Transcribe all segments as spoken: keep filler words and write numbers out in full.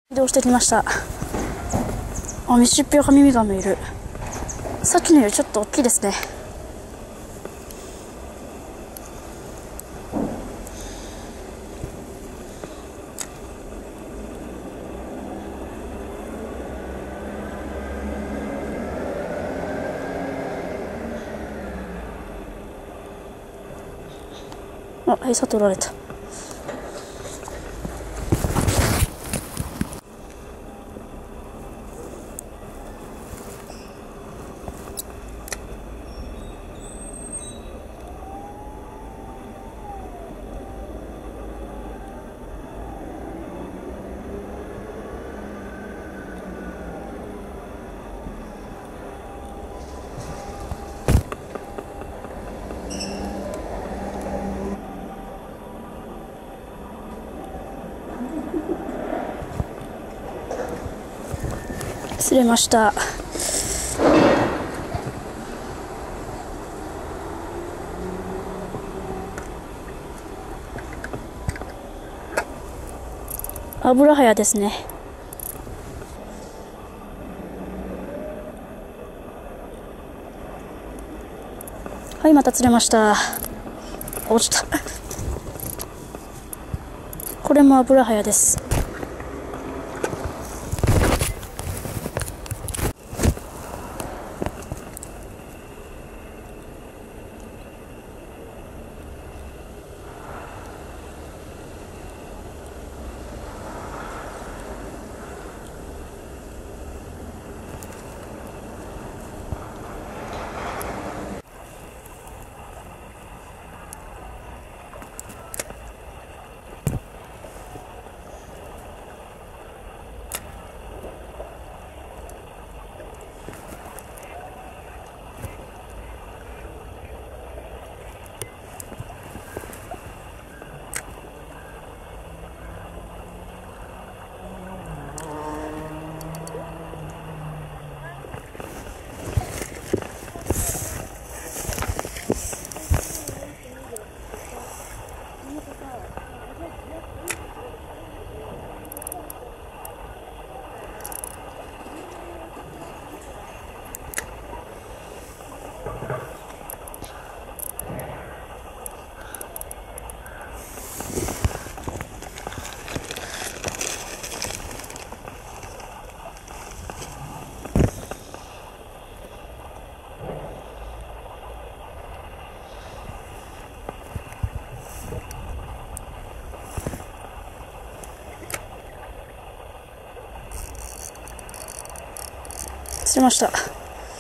移動してきました。あ、ミシシッピアカミミガメいる。さっきのよりちょっと大きいですね。あ、餌取られた。釣れました。アブラハヤですね。はい、また釣れました。落ちた。これもアブラハヤです。釣れました。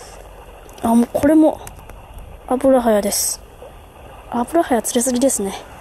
あ、もうこれもアブラハヤです。アブラハヤ釣れすぎですね。